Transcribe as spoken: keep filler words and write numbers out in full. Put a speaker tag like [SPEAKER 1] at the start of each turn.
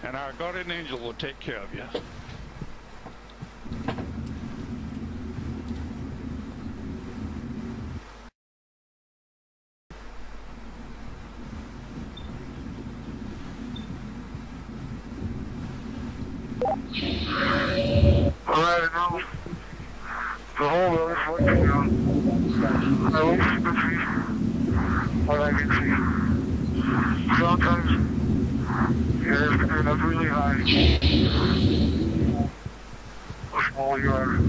[SPEAKER 1] And our guardian angel will take care of you.
[SPEAKER 2] Alright, now, the whole road is working now. I wish you could see what I can see. Sometimes, yeah, it's coming up really high. How small you are.